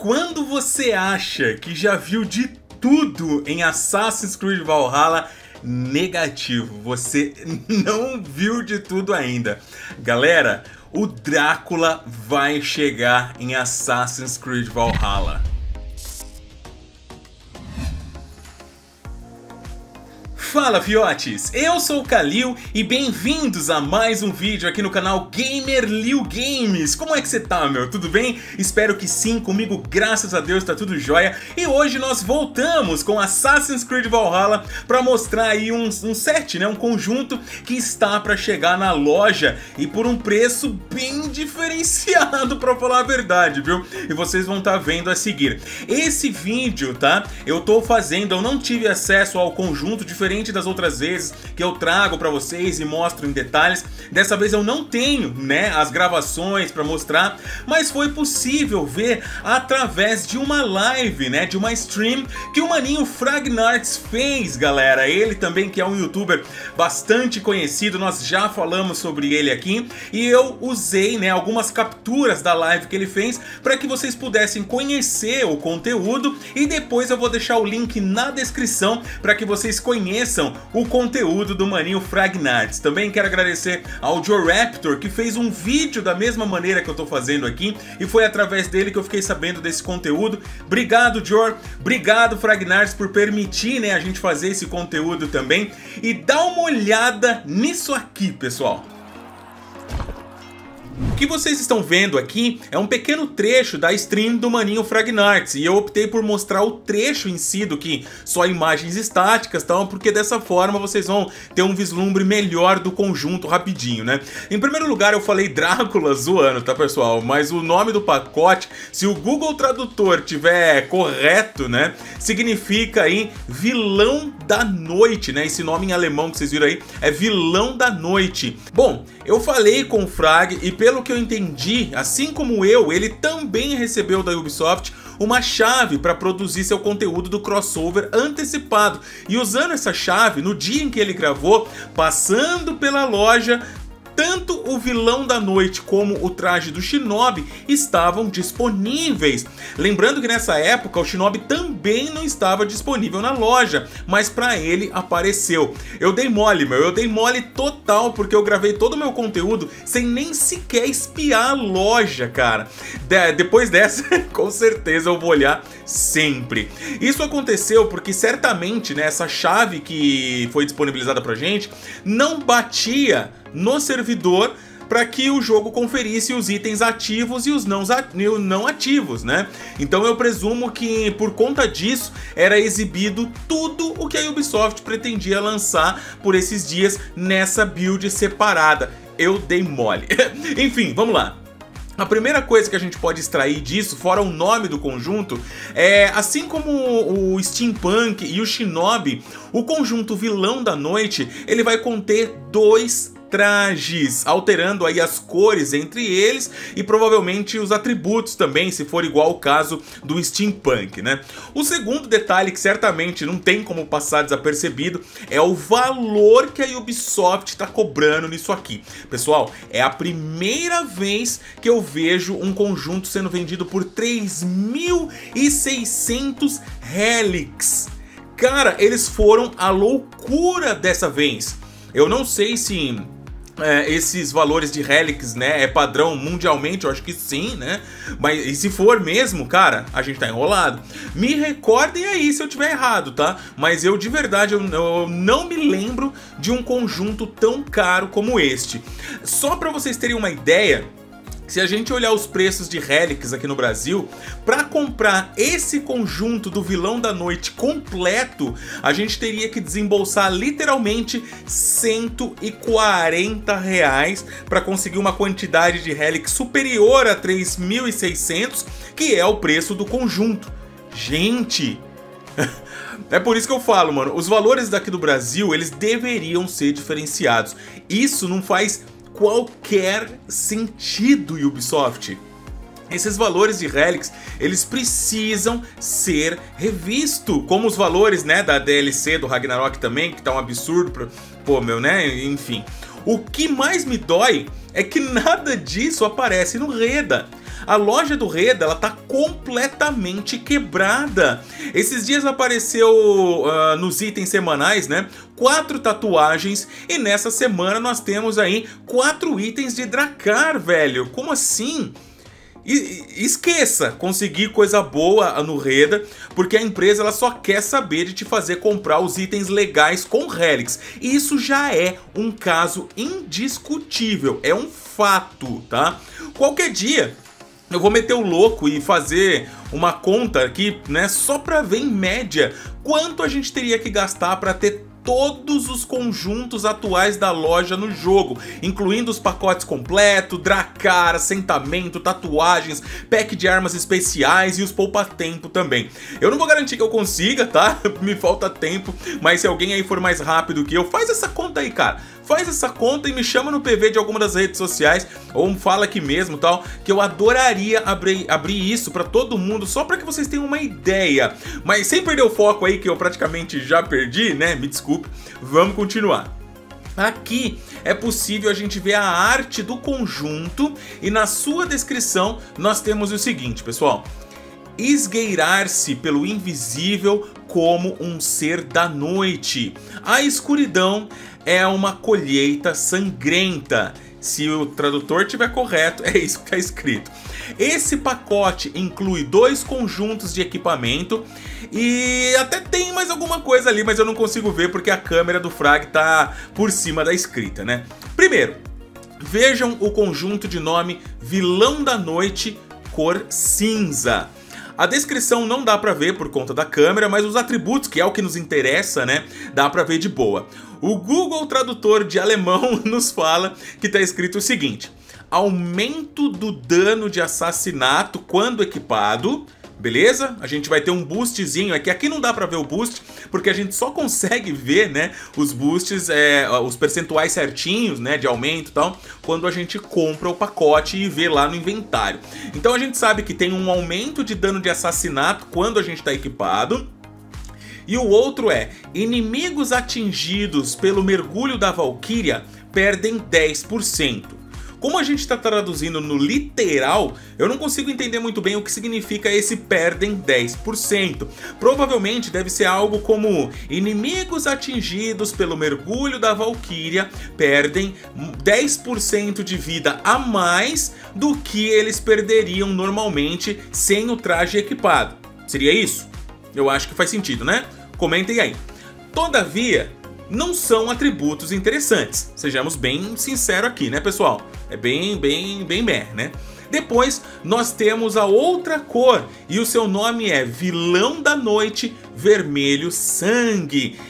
Quando você acha que já viu de tudo em Assassin's Creed Valhalla, negativo, você não viu de tudo ainda. Galera, o Drácula vai chegar em Assassin's Creed Valhalla. Fala fiotes, eu sou o Kalil e bem-vindos a mais um vídeo aqui no canal Gamerliu Games. Como é que você tá, meu? Tudo bem? Espero que sim, comigo graças a Deus tá tudo jóia. E hoje nós voltamos com Assassin's Creed Valhalla para mostrar aí um set, né? Um conjunto que está para chegar na loja e por um preço bem diferenciado, para falar a verdade, viu? E vocês vão estar vendo a seguir. Esse vídeo, tá? Eu não tive acesso ao conjunto diferente das outras vezes que eu trago pra vocês e mostro em detalhes. Dessa vez eu não tenho, né, as gravações pra mostrar, mas foi possível ver através de uma live, né, de uma stream que o maninho Fragnarts fez, galera. Ele também que é um youtuber bastante conhecido, nós já falamos sobre ele aqui, e eu usei, né, algumas capturas da live que ele fez para que vocês pudessem conhecer o conteúdo, e depois eu vou deixar o link na descrição para que vocês conheçam o conteúdo do maninho Fragnarts. Também quero agradecer ao Joraptor, que fez um vídeo da mesma maneira que eu tô fazendo aqui, e foi através dele que eu fiquei sabendo desse conteúdo. Obrigado, Jor, obrigado Fragnarts por permitir, né, a gente fazer esse conteúdo também. E dá uma olhada nisso aqui, pessoal. O que vocês estão vendo aqui é um pequeno trecho da stream do maninho Fragnarts, e eu optei por mostrar o trecho em si do que só imagens estáticas, tá? Porque dessa forma vocês vão ter um vislumbre melhor do conjunto rapidinho, né? Em primeiro lugar eu falei Drácula zoando, tá, pessoal? Mas o nome do pacote, se o Google Tradutor tiver correto, né, significa aí vilão da noite, né? Esse nome em alemão que vocês viram aí é vilão da noite. Bom, eu falei com o Frag e pelo que eu entendi, assim como ele também recebeu da Ubisoft uma chave para produzir seu conteúdo do crossover antecipado. E usando essa chave, no dia em que ele gravou, passando pela loja, tanto o vilão da noite como o traje do Shinobi estavam disponíveis. Lembrando que nessa época o Shinobi também não estava disponível na loja, mas pra ele apareceu. Eu dei mole, meu, eu dei mole total, porque eu gravei todo o meu conteúdo sem nem sequer espiar a loja, cara. Depois dessa, com certeza eu vou olhar sempre. Isso aconteceu porque certamente, né, essa chave que foi disponibilizada pra gente não batia no servidor para que o jogo conferisse os itens ativos e os não ativos, né? Então eu presumo que por conta disso era exibido tudo o que a Ubisoft pretendia lançar por esses dias nessa build separada. Eu dei mole. Enfim, vamos lá. A primeira coisa que a gente pode extrair disso, fora o nome do conjunto, é, assim como o Steampunk e o Shinobi, o conjunto Vilão da Noite, ele vai conter dois trajes, alterando aí as cores entre eles e provavelmente os atributos também, se for igual ao caso do Steampunk, né? O segundo detalhe que certamente não tem como passar desapercebido é o valor que a Ubisoft está cobrando nisso aqui. Pessoal, é a primeira vez que eu vejo um conjunto sendo vendido por 3.600 Helix. Cara, eles foram a loucura dessa vez. Eu não sei se esses valores de Helix, né, é padrão mundialmente, eu acho que sim, né? Mas e se for mesmo, cara, a gente tá enrolado. Me recordem aí se eu tiver errado, tá? Mas eu de verdade eu não me lembro de um conjunto tão caro como este. Só pra vocês terem uma ideia, se a gente olhar os preços de Helix aqui no Brasil, para comprar esse conjunto do Vilão da Noite completo, a gente teria que desembolsar literalmente R$140 para conseguir uma quantidade de Helix superior a 3.600, que é o preço do conjunto. Gente! É por isso que eu falo, mano, os valores daqui do Brasil, eles deveriam ser diferenciados. Isso não faz qualquer sentido, Ubisoft. Esses valores de Helix, eles precisam ser revistos, como os valores, né, da DLC do Ragnarok também, que tá um absurdo, pô, meu, né, enfim. O que mais me dói é que nada disso aparece no Reda. A loja do Reda, ela tá completamente quebrada. Esses dias apareceu nos itens semanais, né, 4 tatuagens, e nessa semana nós temos aí 4 itens de Drakkar, velho. Como assim? Esqueça conseguir coisa boa no Reda, porque a empresa ela só quer saber de te fazer comprar os itens legais com Helix. E isso já é um caso indiscutível, é um fato, tá? Qualquer dia eu vou meter o louco e fazer uma conta aqui, né, só pra ver em média quanto a gente teria que gastar pra ter todos os conjuntos atuais da loja no jogo, incluindo os pacotes completos, Drakkar, assentamento, tatuagens, pack de armas especiais e os poupa-tempo também. Eu não vou garantir que eu consiga, tá? Me falta tempo, mas se alguém aí for mais rápido que eu, faz essa conta aí, cara. Faz essa conta e me chama no PV de alguma das redes sociais, ou fala aqui mesmo, tal, que eu adoraria abrir isso pra todo mundo, só pra que vocês tenham uma ideia. Mas sem perder o foco aí, que eu praticamente já perdi, né? Me desculpe. Vamos continuar. Aqui é possível a gente ver a arte do conjunto e na sua descrição nós temos o seguinte, pessoal: esgueirar-se pelo invisível como um ser da noite. A escuridão é uma colheita sangrenta. Se o tradutor estiver correto, é isso que está escrito. Esse pacote inclui 2 conjuntos de equipamento e até tem mais alguma coisa ali, mas eu não consigo ver porque a câmera do Frag tá por cima da escrita, né? Primeiro, vejam o conjunto de nome Vilão da Noite, cor cinza. A descrição não dá pra ver por conta da câmera, mas os atributos, que é o que nos interessa, né, dá pra ver de boa. O Google Tradutor de alemão nos fala que tá escrito o seguinte: aumento do dano de assassinato quando equipado. Beleza? A gente vai ter um boostzinho aqui. Aqui não dá pra ver o boost, porque a gente só consegue ver, né, os boosts, os percentuais certinhos, né, de aumento e tal, quando a gente compra o pacote e vê lá no inventário. Então a gente sabe que tem um aumento de dano de assassinato quando a gente tá equipado. E o outro é: inimigos atingidos pelo mergulho da Valkyria perdem 10%. Como a gente está traduzindo no literal, eu não consigo entender muito bem o que significa esse perdem 10%. Provavelmente deve ser algo como: inimigos atingidos pelo mergulho da Valkyria perdem 10% de vida a mais do que eles perderiam normalmente sem o traje equipado. Seria isso? Eu acho que faz sentido, né? Comentem aí. Todavia, não são atributos interessantes. Sejamos bem sinceros aqui, né, pessoal? É bem, né? Depois nós temos a outra cor e o seu nome é Vilão da Noite Vermelho Sangue.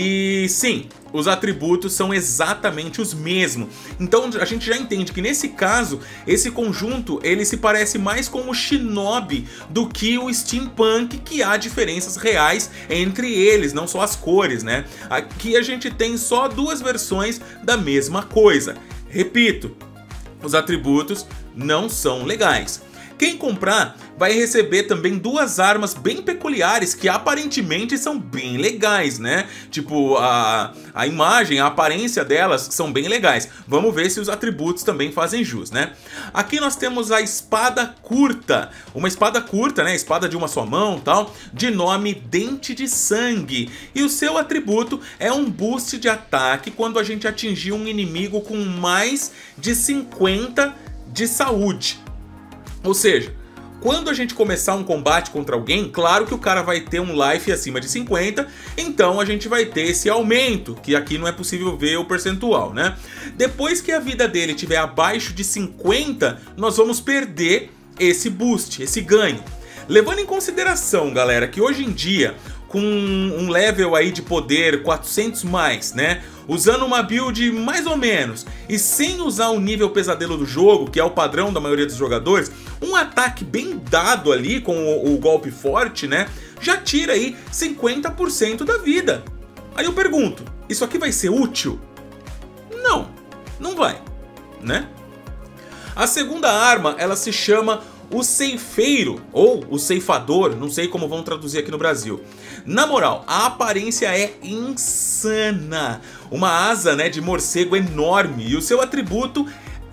E sim, os atributos são exatamente os mesmos. Então a gente já entende que nesse caso, esse conjunto ele se parece mais com o Shinobi do que o Steampunk, que há diferenças reais entre eles, não só as cores, né? Aqui a gente tem só 2 versões da mesma coisa. Repito, os atributos não são legais. Quem comprar vai receber também 2 armas bem peculiares que aparentemente são bem legais, né? Tipo, a imagem, a aparência delas são bem legais. Vamos ver se os atributos também fazem jus, né? Aqui nós temos a espada curta. Uma espada curta, né? Espada de uma só mão, tal, de nome Dente de Sangue. E o seu atributo é um boost de ataque quando a gente atingir um inimigo com mais de 50 de saúde. Ou seja, quando a gente começar um combate contra alguém, claro que o cara vai ter um life acima de 50, então a gente vai ter esse aumento, que aqui não é possível ver o percentual, né? Depois que a vida dele estiver abaixo de 50, nós vamos perder esse boost, esse ganho. Levando em consideração, galera, que hoje em dia, com um level aí de poder 400 mais, né? Usando uma build mais ou menos e sem usar o nível pesadelo do jogo, que é o padrão da maioria dos jogadores, um ataque bem dado ali com o golpe forte, né? Já tira aí 50% da vida. Aí eu pergunto, isso aqui vai ser útil? Não, não vai, né? A segunda arma, ela se chama o Ceifeiro, ou o Ceifador, não sei como vão traduzir aqui no Brasil. Na moral, a aparência é insana. Uma asa, né, de morcego enorme, e o seu atributo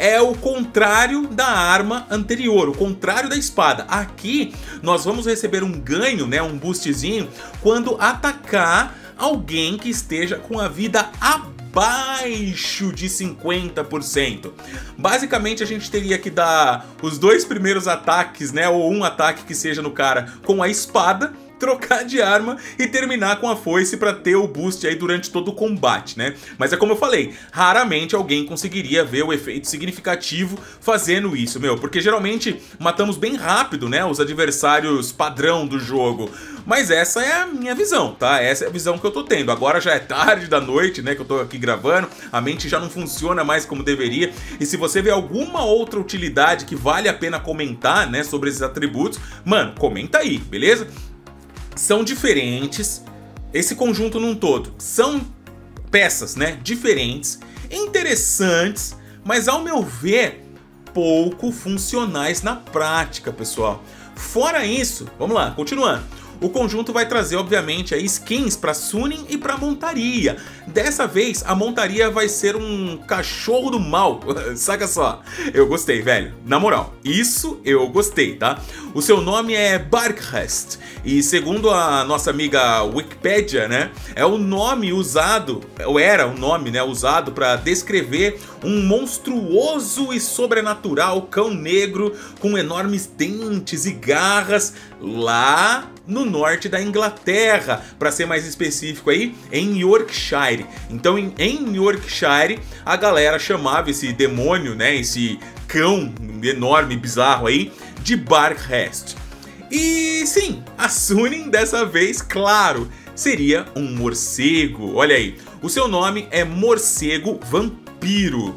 é o contrário da arma anterior, o contrário da espada. Aqui nós vamos receber um ganho, né, um boostzinho, quando atacar alguém que esteja com a vida abaixo de 50%. Basicamente a gente teria que dar os 2 primeiros ataques, né, ou um ataque que seja no cara com a espada, trocar de arma e terminar com a foice pra ter o boost aí durante todo o combate, né? Mas é como eu falei, raramente alguém conseguiria ver o efeito significativo fazendo isso, meu, porque geralmente matamos bem rápido, né, os adversários padrão do jogo. Mas essa é a minha visão, tá? Essa é a visão que eu tô tendo. Agora já é tarde da noite, né, que eu tô aqui gravando, a mente já não funciona mais como deveria. E se você vê alguma outra utilidade que vale a pena comentar, né, sobre esses atributos, mano, comenta aí, beleza? São diferentes, esse conjunto num todo, são peças, né, diferentes, interessantes, mas ao meu ver, pouco funcionais na prática, pessoal. Fora isso, vamos lá, continuando. O conjunto vai trazer, obviamente, aí skins para Sunin e para montaria. Dessa vez, a montaria vai ser um cachorro do mal. Saca só. Eu gostei, velho. Na moral, isso eu gostei, tá? O seu nome é Barkhest. E segundo a nossa amiga Wikipedia, né? É o nome usado, ou era o nome, né? Usado para descrever um monstruoso e sobrenatural cão negro com enormes dentes e garras lá no norte da Inglaterra, para ser mais específico aí, em Yorkshire. Então em Yorkshire a galera chamava esse demônio, né, esse cão enorme, bizarro aí, de Barkhest. E sim, a Sunin dessa vez, claro, seria um morcego. Olha aí, o seu nome é Morcego Vampiro.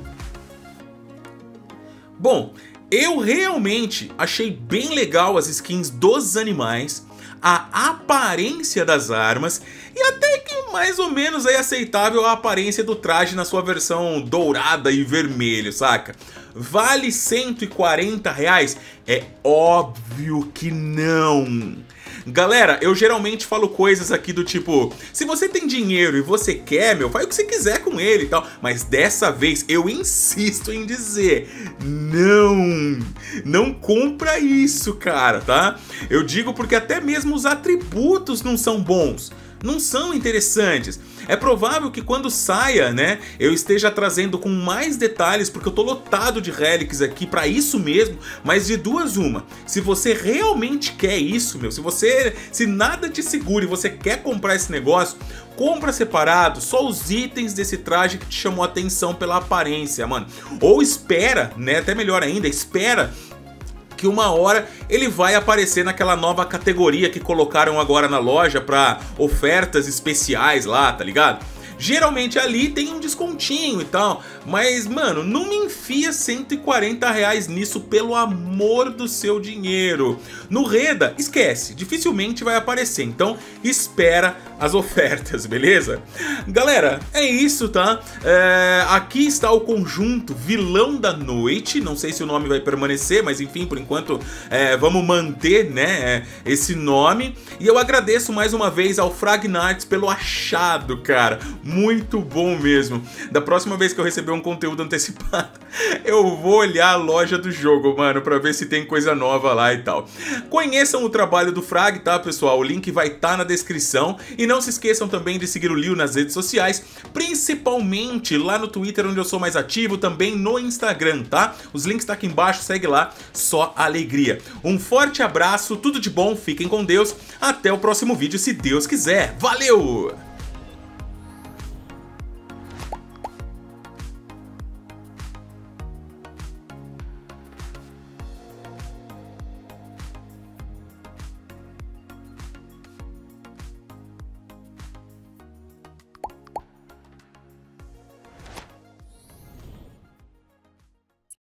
Bom, eu realmente achei bem legal as skins dos animais, a aparência das armas e até que mais ou menos é aceitável a aparência do traje na sua versão dourada e vermelho, saca? Vale R$140? É óbvio que não! Galera, eu geralmente falo coisas aqui do tipo, se você tem dinheiro e você quer, meu, faz o que você quiser com ele e tal. Mas dessa vez eu insisto em dizer, não compra isso, cara, tá? Eu digo porque até mesmo os atributos não são bons, não são interessantes. É provável que quando saia, né, eu esteja trazendo com mais detalhes, porque eu tô lotado de relics aqui pra isso mesmo, mas de duas uma. Se você realmente quer isso, meu, se nada te segura e você quer comprar esse negócio, compra separado, só os itens desse traje que te chamou a atenção pela aparência, mano. Ou espera, né, até melhor ainda, espera que uma hora ele vai aparecer naquela nova categoria que colocaram agora na loja pra ofertas especiais lá, tá ligado? Geralmente ali tem um descontinho e tal, mas mano, não me enfia R$140 nisso, pelo amor do seu dinheiro. No Reda, esquece, dificilmente vai aparecer, então espera as ofertas, beleza? Galera, é isso, tá? Aqui está o conjunto Vilão da Noite, não sei se o nome vai permanecer, mas enfim, por enquanto vamos manter, né, esse nome. E eu agradeço mais uma vez ao Fragnarts pelo achado, cara. Muito bom mesmo. Da próxima vez que eu receber um conteúdo antecipado, eu vou olhar a loja do jogo, mano, pra ver se tem coisa nova lá e tal. Conheçam o trabalho do Frag, tá, pessoal? O link vai estar na descrição. E não se esqueçam também de seguir o Leo nas redes sociais, principalmente lá no Twitter, onde eu sou mais ativo, também no Instagram, tá? Os links estão aqui embaixo, segue lá, só alegria. Um forte abraço, tudo de bom, fiquem com Deus. Até o próximo vídeo, se Deus quiser. Valeu!